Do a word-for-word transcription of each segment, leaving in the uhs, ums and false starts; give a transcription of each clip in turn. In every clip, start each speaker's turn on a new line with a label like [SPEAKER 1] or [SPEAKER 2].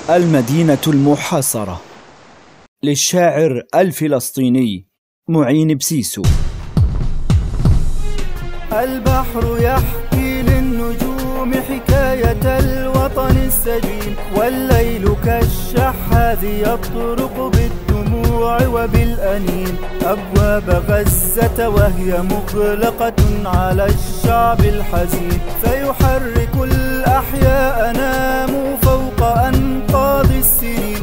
[SPEAKER 1] المدينة المحاصرة للشاعر الفلسطيني معين بسيسو.
[SPEAKER 2] البحر يحكي للنجوم حكاية الوطن السجين، والليل كالشحاذ يطرق بالدموع وبالأنين. أبواب غزة وهي مغلقة على الشعب الحزين، فيحرك الأحياء ناموا فوق أنقاض السنين،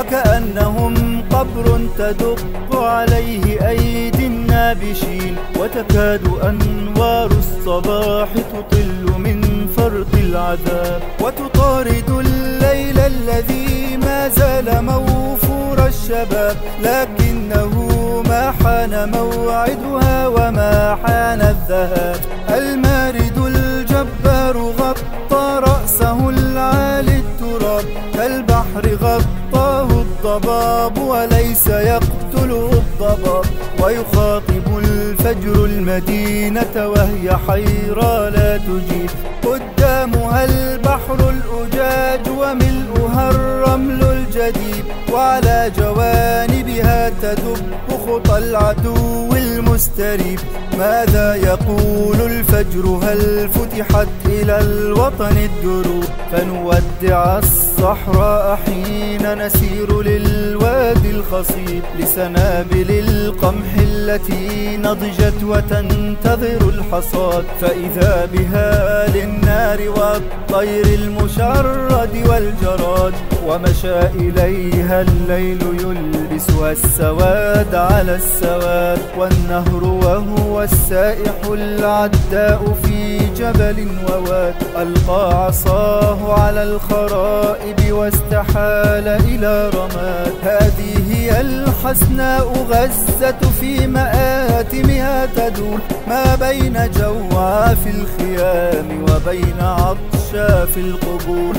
[SPEAKER 2] وكأنهم قبر تدق عليه أيدي النابشين. وتكاد أنوار الصباح تطل من فرط العذاب، وتطارد الليل الذي ما زال موفور الشباب، لكنه ما حان موعدها وما حان الذهاب. المارد الجبار غطى رأسه العالي التراب، كالبحر غطاه الضباب وليس يقتله الضباب. ويخاطب الفجر المدينة وهي حيرى لا تجيب، قدامها البحر الأجاج وملؤها الرمل الجديد، وعلى جوانبها تدب خطى العدو المستريب. ماذا يقول الفجر؟ هل فتحت إلى الوطن الدروب؟ فنودع الصحراء حين نسير للوادي الخصيب، لسنابل القمح التي نضجت وتنتظر الحصاد. فإذا بها للنار والطير المشرد والجراد، ومشى إليها الليل يلبسها السواد على السواد. والنهر وهو السائح العداء في جبل وواد، ألقى عصاه على الخرائب واستحال إلى رماد. هذه هي الحسناء غزة في مآتمها تدور، ما بين جوعى في الخيام وبين عطشى في القبور.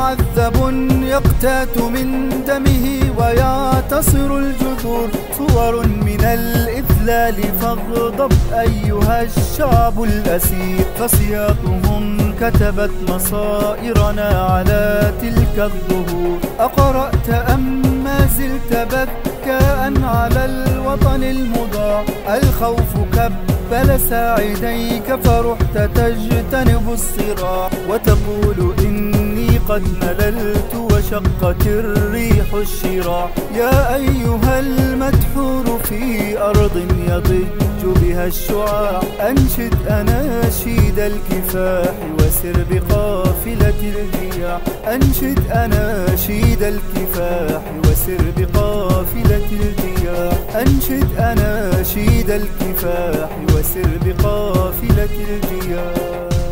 [SPEAKER 2] ومعذب يقتات من دمه ويعتصر الجذور، صور من الإذلال فاغضب أيها الشعب الأسير. فصياطهم كتبت مصائرنا على تلك الظهور. أقرأت أم ما زلت بكاء على الوطن المضاع؟ الخوف كبل ساعديك فرحت تجتنب الصراع، وتقول إني قد مللت وشقت الريح الشراع. يا أيها المدحور في أرض يضج بها الشعاع، أنشد أناشيد الكفاح وسر بقافلة الرياح. أنشد أناشيد الكفاح وسر بقافلة الرياح. أنشد أناشيد الكفاح وسر بقافلة الرياح.